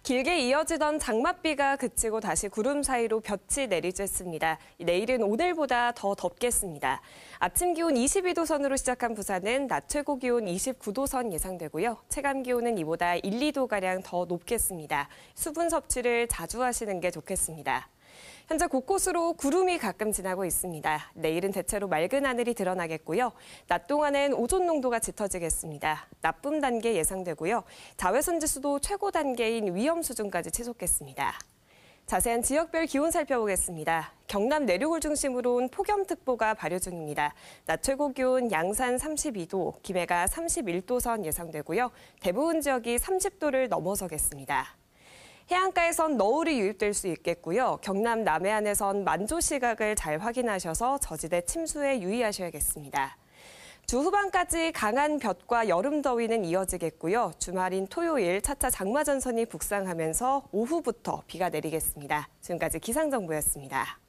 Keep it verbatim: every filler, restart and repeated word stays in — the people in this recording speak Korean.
길게 이어지던 장맛비가 그치고 다시 구름 사이로 볕이 내리쬐습니다. 내일은 오늘보다 더 덥겠습니다. 아침 기온 이십이 도 선으로 시작한 부산은 낮 최고 기온 이십구 도 선 예상되고요. 체감 기온은 이보다 일, 이 도가량 더 높겠습니다. 수분 섭취를 자주 하시는 게 좋겠습니다. 현재 곳곳으로 구름이 가끔 지나고 있습니다. 내일은 대체로 맑은 하늘이 드러나겠고요. 낮 동안엔 오존 농도가 짙어지겠습니다. 나쁨 단계 예상되고요. 자외선 지수도 최고 단계인 위험 수준까지 치솟겠습니다. 자세한 지역별 기온 살펴보겠습니다. 경남 내륙을 중심으로 온 폭염특보가 발효 중입니다. 낮 최고 기온 양산 삼십이 도, 김해가 삼십일 도 선 예상되고요. 대부분 지역이 삼십 도를 넘어서겠습니다. 해안가에선 너울이 유입될 수 있겠고요. 경남 남해안에선 만조 시각을 잘 확인하셔서 저지대 침수에 유의하셔야겠습니다. 주 후반까지 강한 볕과 여름 더위는 이어지겠고요. 주말인 토요일 차차 장마 전선이 북상하면서 오후부터 비가 내리겠습니다. 지금까지 기상정보였습니다.